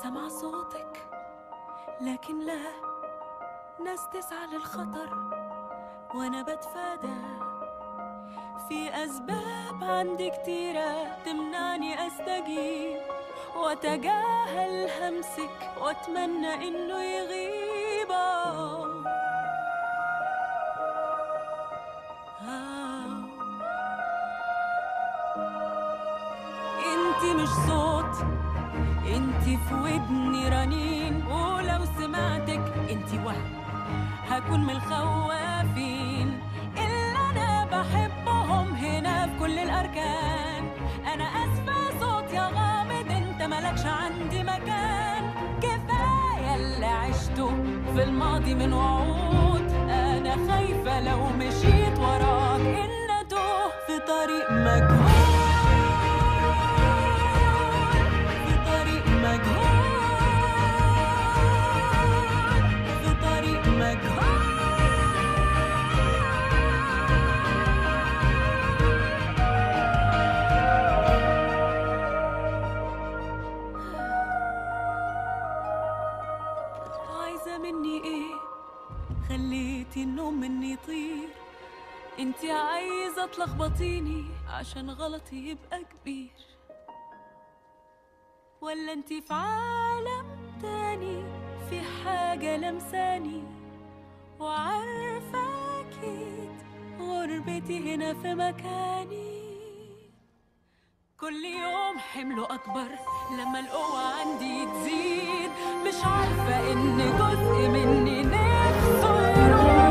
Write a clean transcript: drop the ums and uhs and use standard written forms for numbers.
سمع صوتك لكن لا، ناس تسعى للخطر وانا بتفادى. في اسباب عندي كتيرة تمنعني استجيب واتجاهل همسك واتمنى انه يغيب. انتي مش صوت، انتي في ودني رنين، ولو سمعتك انتي وهم هكون من الخوافين اللي انا بحبهم هنا في كل الاركان. انا اسفة صوت يا غامض، انت ملكش عندي مكان. كفاية اللي عشته في الماضي من وعود، انا خايفة لو مشيت وراك ان اتوه في طريق مجهول. عايزة مني ايه؟ خليتي النوم مني يطير. انتي عايزة تلخبطيني عشان غلطي يبقى كبير، ولا انتي في عالم تاني في حاجة لمساني وعارفة أكيد غربتي هنا في مكاني. كل يوم حمله أكبر لما القوة عندي تزيد، مش عارفة إن جزء مني نفسه يروح.